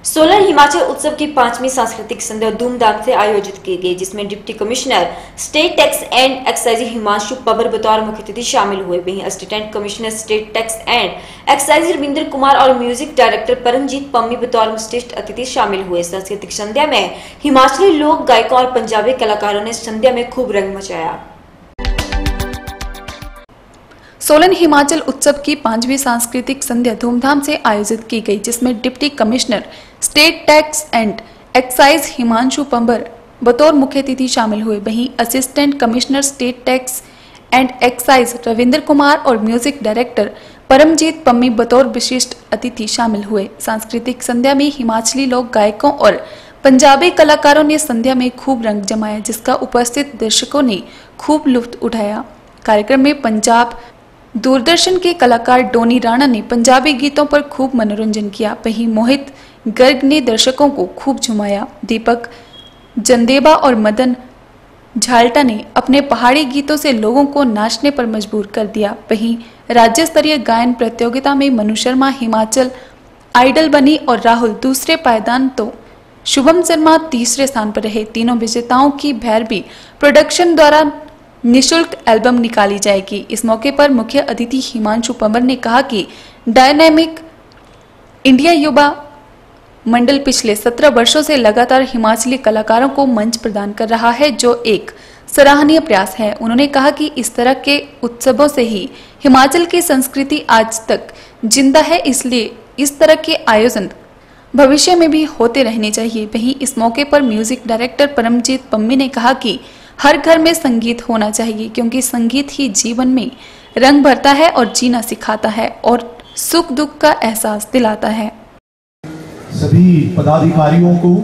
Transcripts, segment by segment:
सोलन हिमाचल उत्सव की 5वीं सांस्कृतिक संध्या धूमधाम से आयोजित की गई, जिसमें deputy commissioner state tax and excise Himanshu Panwar बतौर मुख्य अतिथि शामिल हुए। वहीं assistant commissioner state tax and excise Ravindra Kumar और म्यूजिक डायरेक्टर परमजीत पम्मी बतौर विशिष्ट अतिथि शामिल हुए। सांस्कृतिक संध्या में हिमाचली लोक गायकों और पंजाबी कलाकारों ने संध्या में खूब रंग मचाया। सोलन हिमाचल उत्सव की 5वीं सांस्कृतिक संध्या धूमधाम से आयोजित की गई, जिसमें deputy commissioner state tax and excise Himanshu Panwar बतौर मुख्य अतिथि शामिल हुए। वहीं assistant commissioner state tax and excise Ravindra Kumar और म्यूजिक डायरेक्टर परमजीत पम्मी बतौर विशिष्ट अतिथि शामिल हुए। सांस्कृतिक संध्या में हिमाचली लोक गायकों और पंजाबी कलाकारों ने संध्या में खूब रंग जमाया, जिसका उपस्थित दर्शकों ने खूब लुत्फ उठाया। कार्यक्रम में पंजाब दूरदर्शन के कलाकार डोनी राणा ने पंजाबी गीतों पर खूब मनोरंजन किया। वहीं मोहित गर्ग ने दर्शकों को खूब झुमाया। दीपक जंदेबा और मदन झाल्टा ने अपने पहाड़ी गीतों से लोगों को नाचने पर मजबूर कर दिया। वहीं राज्य स्तरीय गायन प्रतियोगिता में मनु शर्मा हिमाचल आइडल बनी और राहुल दूसरे पायदान तो शुभम शर्मा तीसरे स्थान पर रहे। तीनों विजेताओं की भैरवी प्रोडक्शन द्वारा निशुल्क एल्बम निकाली जाएगी। इस मौके पर मुख्य अतिथि हिमांशु पंवर ने कहा कि डायनेमिक इंडिया युवा मंडल पिछले 17 वर्षों से लगातार हिमाचली कलाकारों को मंच प्रदान कर रहा है, जो एक सराहनीय प्रयास है। उन्होंने कहा कि इस तरह के उत्सवों से ही हिमाचल की संस्कृति आज तक जिंदा है, इसलिए इस तरह के आयोजन भविष्य में भी होते रहने चाहिए। वहीं इस मौके पर म्यूजिक डायरेक्टर परमजीत पम्मी ने कहा कि हर घर में संगीत होना चाहिए, क्योंकि संगीत ही जीवन में रंग भरता है और जीना सिखाता है और सुख दुख का एहसास दिलाता है। सभी पदाधिकारियों को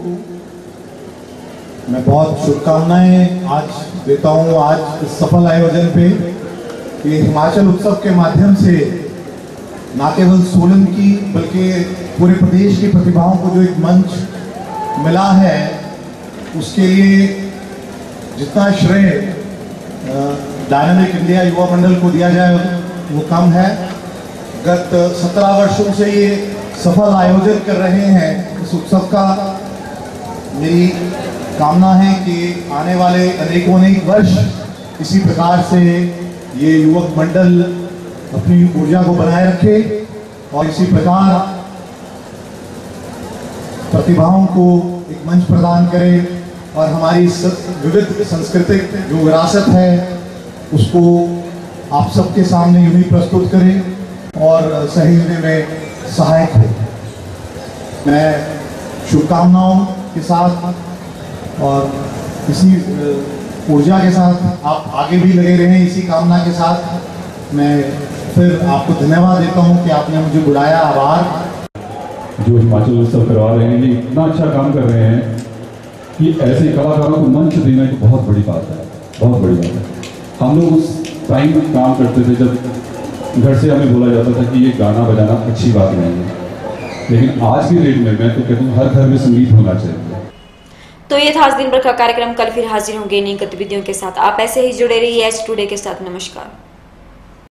मैं बहुत शुभकामनाएं आज देता हूं। आज इस सफल आयोजन पे ये हिमाचल उत्सव के माध्यम से न केवल सोलन की बल्कि पूरे प्रदेश की प्रतिभाओं को जो एक मंच मिला है, उसके लिए जितना श्रेय डायनेमिक इंडिया युवा मंडल को दिया जाए वो कम है। गत 17 वर्षों से ये सफल आयोजन कर रहे हैं इस उत्सव का। मेरी कामना है कि आने वाले अनेक वर्ष इसी प्रकार से ये युवक मंडल अपनी ऊर्जा को बनाए रखे और इसी प्रकार प्रतिभाओं को एक मंच प्रदान करे और हमारी विविध सांस्कृतिक जो विरासत है उसको आप सबके सामने यूं ही प्रस्तुत करें और सहेजने में सहायक हो। मैं शुभकामनाओं के साथ और इसी ऊर्जा के साथ आप आगे भी लगे रहें, इसी कामना के साथ मैं फिर आपको धन्यवाद देता हूं कि आपने मुझे बुलाया। आभार। जो हिमाचल उत्सव करवा रहे हैं, ये इतना अच्छा काम कर रहे हैं कि ऐसे कलाकारों को मंच देना एक बहुत बड़ी बात है, बहुत बड़ी बात है। हम लोग उस टाइम काम करते थे जब घर से हमें बोला जाता था कि ये गाना बजाना अच्छी बात नहीं है, लेकिन आज की डेट में मैं तो कहता हूँ हर घर में संगीत होना चाहिए। तो ये था आज दिन भर का कार्यक्रम। कल फिर हाजिर होंगे नई गतिविधियों के साथ। आप ऐसे ही जुड़े रहिए एच टुडे के साथ। नमस्कार।